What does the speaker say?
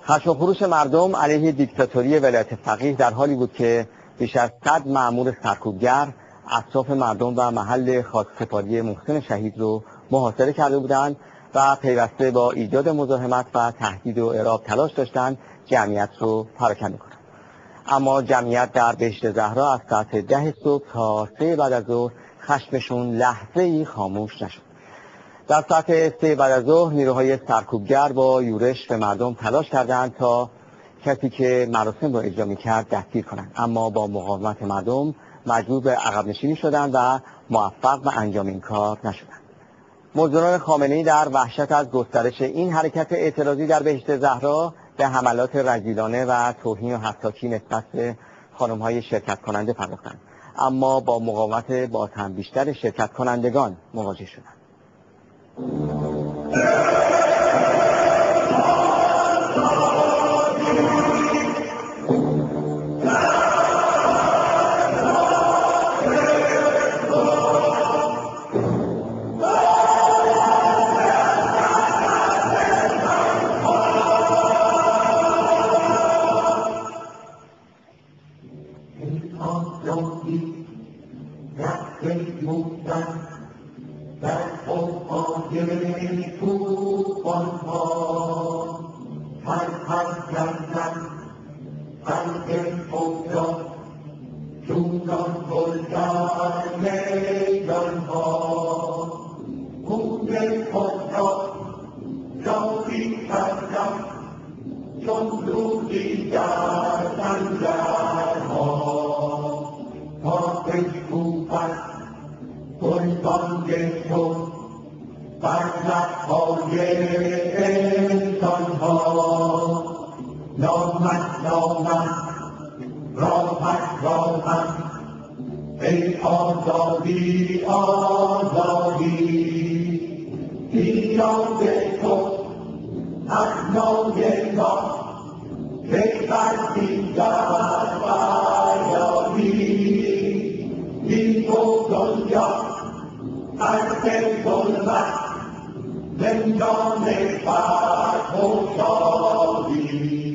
خشم و خروش مردم علیه دیکتاتوری ولایت فقیه در حالی بود که بیش از 100 مأمور سرکوبگر اطراف مردم و محل خاکسپاری محسن شهید رو محاصره کرده بودند و پیوسته با ایجاد مزاحمت و تهدید و اعراب تلاش داشتند جمعیت رو پراکنده کنند. اما جمعیت در بهشت زهرا از ساعت 10 صبح تا 3 بعد از ظهر خشمشون لحظه‌ای خاموش نشد. در ساعت 3 بعد از ظهر نیروهای سرکوبگر با یورش به مردم تلاش کردند تا کسی که مراسم را اجرا می‌کرد دستگیر کنند، اما با مقاومت مردم مجبور به عقب نشینی شدند و موفق به انجام این کار نشدند. مزدوران خامنه‌ای در وحشت از گسترش این حرکت اعتراضی در بهشت زهرا به حملات رذیلانه و توهین و حساسی نسبت به خانم‌های شرکت کننده پرداختند، اما با مقاومت باز هم بیشتر شرکت کنندگان مواجه شدند. زندان فرح و شادی